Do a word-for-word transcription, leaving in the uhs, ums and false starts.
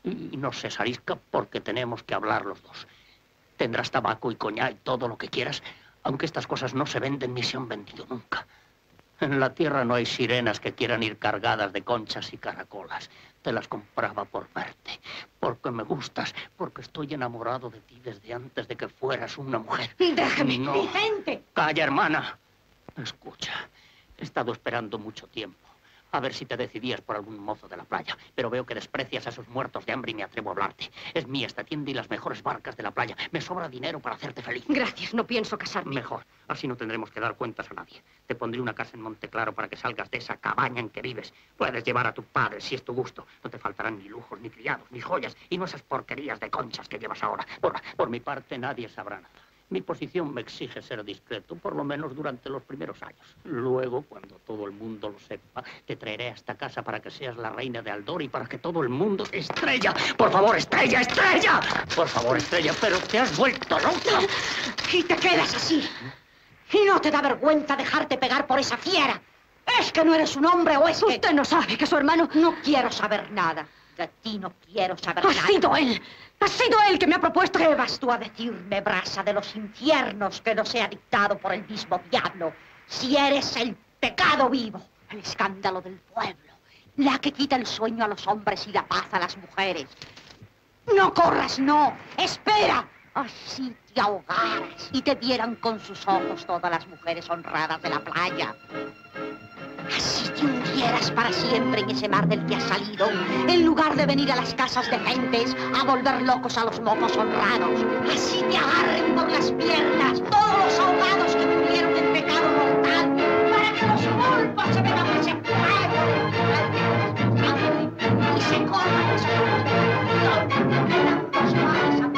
Y no se arisca porque tenemos que hablar los dos. Tendrás tabaco y coñac y todo lo que quieras, aunque estas cosas no se venden ni se han vendido nunca. En la tierra no hay sirenas que quieran ir cargadas de conchas y caracolas. Te las compraba por verte, porque me gustas, porque estoy enamorado de ti desde antes de que fueras una mujer. ¡Déjame, no. Vicente! Calla, hermana. Escucha, he estado esperando mucho tiempo. A ver si te decidías por algún mozo de la playa. Pero veo que desprecias a esos muertos de hambre y me atrevo a hablarte. Es mía esta tienda y las mejores barcas de la playa. Me sobra dinero para hacerte feliz. Gracias, no pienso casarme. Mejor, así no tendremos que dar cuentas a nadie. Te pondré una casa en Monteclaro para que salgas de esa cabaña en que vives. Puedes llevar a tu padre si es tu gusto. No te faltarán ni lujos, ni criados, ni joyas. Y no esas porquerías de conchas que llevas ahora. Por, por mi parte, nadie sabrá nada. Mi posición me exige ser discreto, por lo menos durante los primeros años. Luego, cuando todo el mundo lo sepa, te traeré a esta casa para que seas la reina de Aldor y para que todo el mundo... ¡Estrella! ¡Por favor, Estrella, Estrella! Por favor, Estrella, pero te has vuelto loca. Y te quedas así. ¿Y no te da vergüenza dejarte pegar por esa fiera? ¿Es que no eres un hombre o es que...? Usted no sabe que su hermano... No quiero saber nada. De ti no quiero saber Ha nada. Ha sido él. Ha sido él que me ha propuesto... ¿Qué vas tú a decirme, brasa de los infiernos, que no sea dictado por el mismo diablo? Si eres el pecado vivo, el escándalo del pueblo, la que quita el sueño a los hombres y la paz a las mujeres. No corras, no. Espera. Así te ahogaras y te vieran con sus ojos todas las mujeres honradas de la playa. Así te hundieras para siempre en ese mar del que has salido, en lugar de venir a las casas de gentes a volver locos a los mozos honrados. Así te agarren por las piernas todos los ahogados que murieron en pecado mortal, para que los pulpos se metan en ese fuego y se corran los ojos donde quedan dos mares